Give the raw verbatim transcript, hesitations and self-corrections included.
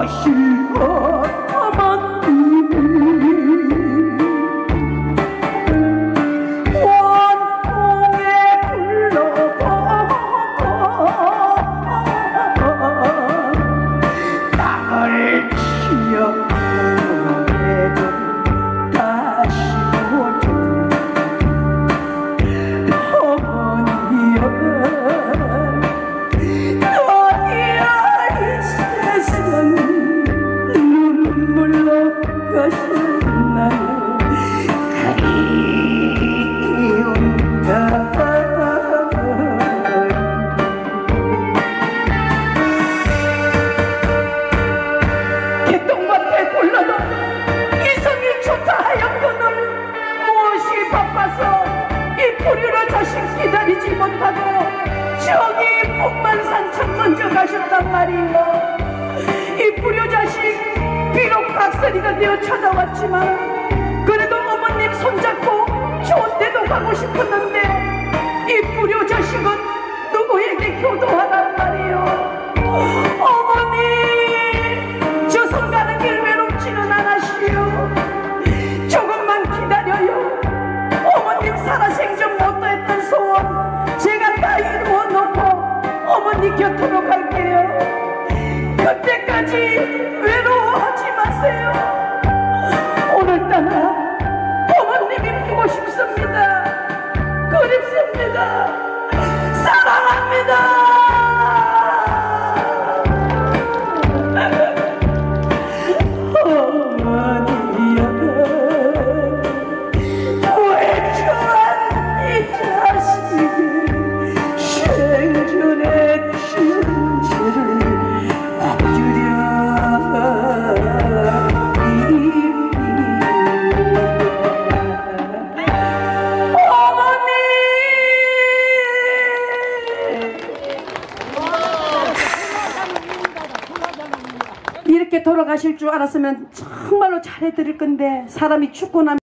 기다리지 못하고 저기 북만산천 먼저 가셨단 말이에요. 이 불효자식 비록 박살이가 되어 찾아왔지만 그래도 어머님 손잡고 좋은 데도 가고 싶었는데 이 불효자식은 누구에게 효도하란 말이에요. 어머니, 저 성 가는 길 외롭지는 않으시오. 조금만 기다려요. 어머님 살아생전 못했던 소원 제가 다 이루어놓고 어머니 곁으로 갈게요. 그때까지 외로워하지 마세요. 오늘따라 어머님이 보고 싶습니다. 그립습니다. 사랑합니다. 이렇게 돌아가실 줄 알았으면 정말로 잘해드릴 건데 사람이 죽고 나면